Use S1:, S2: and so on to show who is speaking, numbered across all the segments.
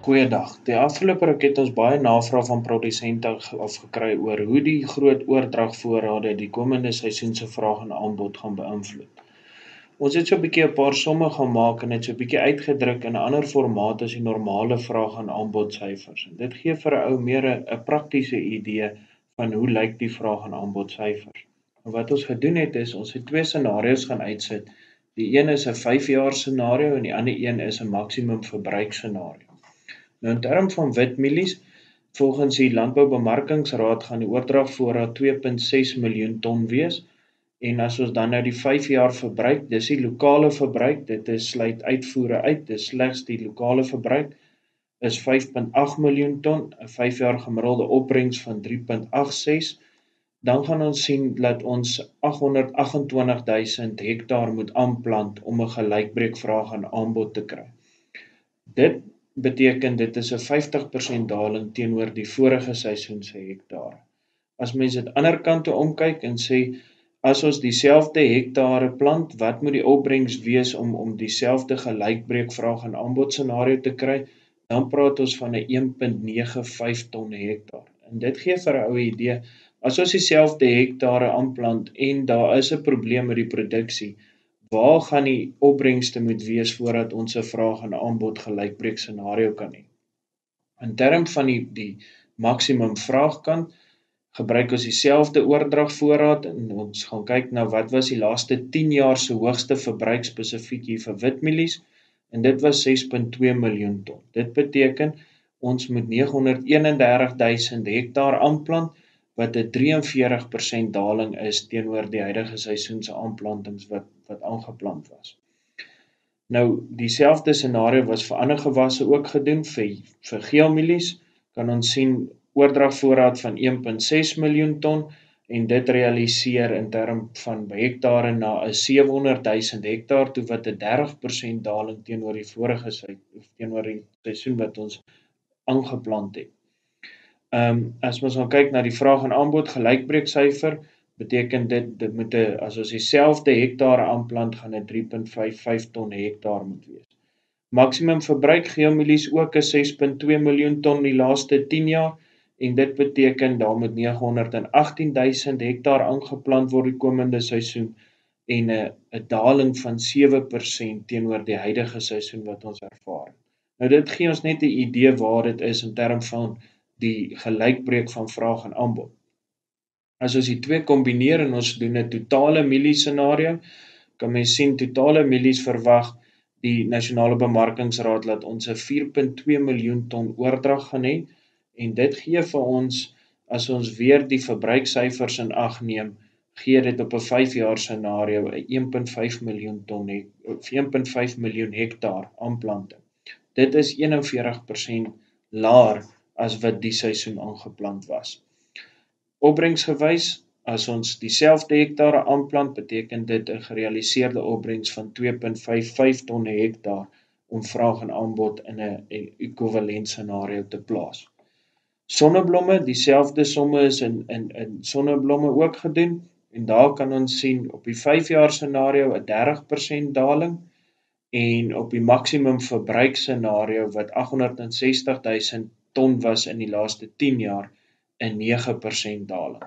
S1: Goeiedag. Die afgelope ruk het ons baie navraag van produsente afgekry oor hoe die groot oordragvoorrade die komende seisoen se vraag en aanbod gaan beïnvloed. Ons het so 'n bietjie 'n paar somme gemaak en dit so 'n bietjie uitgedruk in 'n ander formaat as die normale vraag en aanbod syfers. En dit gee vir 'n ou meer 'n praktiese idee van hoe lyk die vraag en aanbod syfers. En wat ons gedoen het is ons het twee scenario's gaan uitsit. Die een is 'n 5-jaar scenario en die ander een is 'n maksimum verbruik scenario. Nou in term van witmielies, volgens die Landboubemarkingsraad gaan die oordragvoorraad 2,6 miljoen ton wees. En as ons dan nou die 5 jaar verbruik, dis die lokale verbruik, dit is sluit uitvoere uit, dis slegs die lokale verbruik, is 5,8 miljoen ton, 'n 5 jaar gemiddelde opbrengs van 3,86. Dan gaan ons sien dat ons 828.000 hektaar moet aanplant om 'n gelykbreekvraag en aanbod te kry. Dit beteken dit is 'n 50% daling teenoor die vorige seisoen se hektare. As mens dit ander kant toe omkyk en sê, as ons dieselfde hektare plant, wat moet die opbrengs wees om dieselfde gelykbreekvraag en aanbod scenario te kry, dan praat ons van 'n 1,95 ton hektaar. En dit gee vir 'n ou idee, as ons dieselfde hektare aanplant en daar is 'n probleem met die produksie, waar gaan die opbrengste moet wees voordat ons 'n vraag en aanbod gelykbreek scenario kan hê? In term van die maksimum vraagkant, gebruik ons dieselfde oordragvoorraad en ons gaan kyk na wat was die laaste 10 jaar se hoogste verbruik spesifiek hier vir witmielies, en dit was 6,2 miljoen ton. Dit beteken ons moet 931.000 hektaar aanplant, wat 'n 43% daling is teenoor die huidige seisoen se aanplantings wat aangeplant was. Nou, dieselfde scenario was vir ander gewasse ook gedoen, vir geelmielies kan ons sien oordragvoorraad van 1,6 miljoen ton, en dit realiseer in term van hektare na 'n 700.000 hektaar toe, wat 'n 30% daling teenoor die vorige teenoor die seisoen wat ons aangeplant het. As ons gaan kyk na die vraag en aanbod gelykbreeksyfer, beteken dit moet as ons dieselfde hektare aanplant, gaan dit 3,55 ton hektaar moet wees. Maksimum verbruik geelmielies ook 'n 6,2 miljoen ton die laaste 10 jaar, en dit beteken daar moet 918.000 hektaar aangeplant word die komende seisoen, en 'n daling van 7% teenoor die huidige seisoen wat ons ervaar. Nou dit gee ons net 'n idee waar dit is in term van die gelykbreek van vraag en aanbod. As ons die twee kombineer en ons doen 'n totale mielie scenario, kan mens sien totale mielies verwag die Nasionale Bemarkingsraad dat ons 'n 4,2 miljoen ton oordrag gaan hê, en dit gee vir ons, as ons weer die verbruiksyfers in ag neem, gee dit op 'n 5 jaar scenario 'n 1,5 miljoen ton of 1,5 miljoen hektaar aanplanting. Dit is 41% laer as wat die seisoen aangeplant was. Opbrengsgewys, as ons dieselfde hektare aanplant, beteken dit 'n gerealiseerde opbrengs van 2,55 ton hektaar om vraag en aanbod in 'n ekwivalent scenario te plaas. Sonneblomme, dieselfde somme is in sonneblomme ook gedoen, en daar kan ons sien op die 5 jaar scenario 'n 30% daling, en op die maksimum verbruik scenario wat 860.000 ton was in die laaste 10 jaar, 'n 9% daling.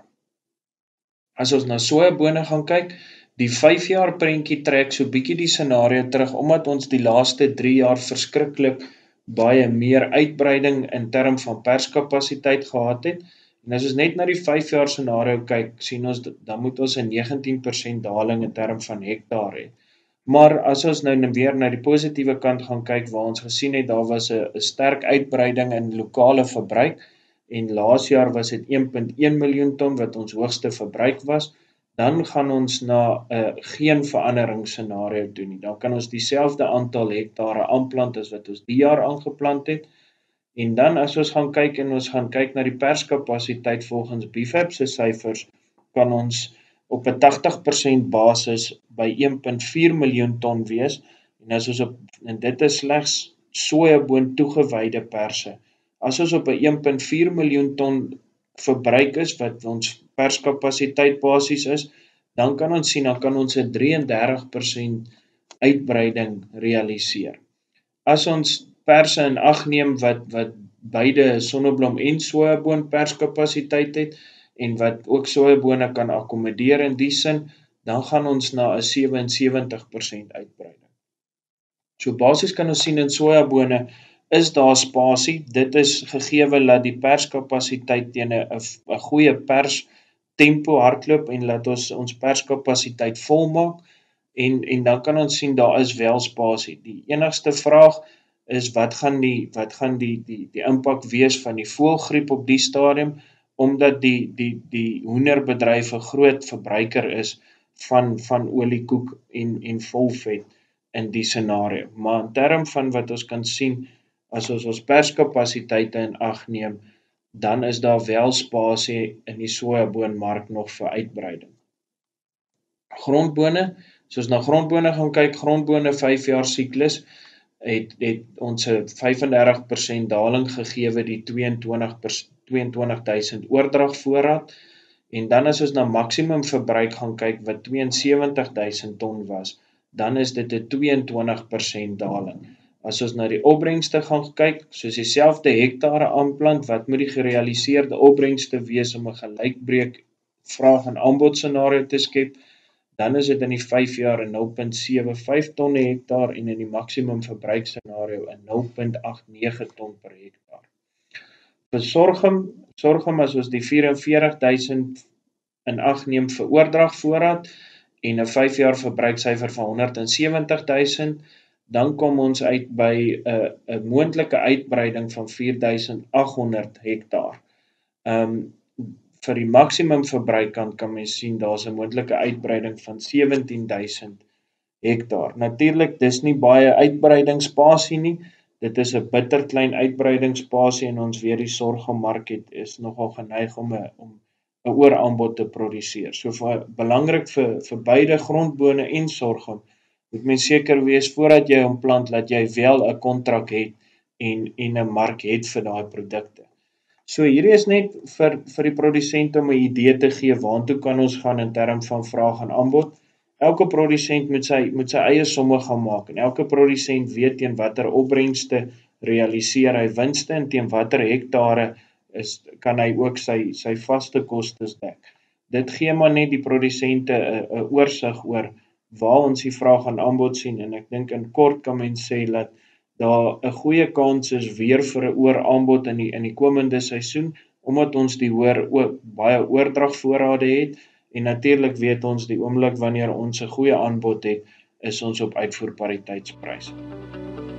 S1: As ons na sojabone gaan kyk, die 5 jaar prentjie trek so bietjie die scenario terug, omdat ons die laaste 3 jaar verskriklik baie meer uitbreiding in term van perskapasiteit gehad het, en as ons net na die 5 jaar scenario kyk, sien ons, dan moet ons 'n 19% daling in term van hektaar hê. Maar as ons nou weer na die positiewe kant gaan kyk, waar ons gesien het, daar was 'n sterk uitbreiding in lokale verbruik, en laas jaar was dit 1,1 miljoen ton wat ons hoogste verbruik was, dan gaan ons na 'n geen verandering scenario toe nie. Dan kan ons dieselfde aantal hektare aanplant as wat ons die jaar aangeplant het, en dan as ons gaan kyk en ons gaan kyk na die perskapasiteit volgens BIFAP se syfers, kan ons op 'n 80% basis by 1,4 miljoen ton wees, en dit is slegs sojaboon toegewyde perse. As ons op 'n 1,4 miljoen ton verbruik is, wat ons perskapasiteit basies is, dan kan ons sien, 'n 33% uitbreiding realiseer. As ons perse in ag neem wat beide sonneblom en sojaboon perskapasiteit het en wat ook sojabone kan akkommodeer in die sin, dan gaan ons na 'n 77% uitbreiding. So basies kan ons sien in sojabone is daar spasie. Dit is gegeewe dat die perskapasiteit teen 'n goeie pers tempo hardloop en laat ons perskapasiteit volmaak en dan kan ons sien daar is wel spasie. Die enigste vraag is wat gaan die impak wees van die voëlgriep op die stadium omdat die hoenderbedryf 'n groot verbruiker is van oliekoek en volvet in die scenario. Maar in term van wat ons kan sien as ons perskapasiteite in ag neem, dan is daar wel spasie in die sojaboonmark nog vir uitbreiding. Grondbone, as ons na grondbone gaan kyk, grondbone 5 jaar siklus het ons 'n 35% daling gegeewe die 22.000 oordragvoorraad en dan as ons na maksimum verbruik gaan kyk wat 72.000 ton was, dan is dit 'n 22% daling. As ons na die opbrengste gaan kyk, soos dieselfde hektare aanplant, wat moet die gerealiseerde opbrengste wees om 'n gelykbreek vraag en aanbod scenario te skep, dan is dit in die 5 jaar 'n 0.75 tonne hektaar en in die maksimum verbruik scenario 'n 0.89 ton per hektaar. Vir sorghum as ons die 44.000 in ag neem vir oordragvoorraad en 'n 5 jaar verbruiksyfer van 170.000, dan kom ons uit by 'n moontlike uitbreiding van 4.800 hektaar. Vir die maksimum verbruikkant kan mens sien daar's 'n moontlike uitbreiding van 17.000 hektaar. Natuurlik, dis nie baie uitbreidingsspasie nie. Dit is 'n bitter klein uitbreidingsspasie en ons weet die sorghummark is nogal geneig om 'n ooraanbod te produseer. So belangrik vir beide grondbone en sorghum moet mens seker wees voordat jy hom plant dat jy wel 'n kontrak het en 'n mark het vir daai produkte. So hierdie is net vir die produsent om 'n idee te gee waantoe kan ons gaan in term van vraag en aanbod. Elke produsent moet sy eie somme gaan maak en elke produsent weet teen watter opbrengste realiseer hy winste en teen watter hektare kan hy ook sy vaste kostes dek. Dit gee maar net die produsente 'n oorsig oor waar ons die vraag en aanbod sien en ek dink in kort kan mens sê dat daar 'n goeie kans is weer vir 'n ooraanbod in die komende seisoen omdat ons baie oordragvoorrade het en natuurlik weet ons die oomblik wanneer ons 'n goeie aanbod het, is ons op uitvoerpariteitspryse.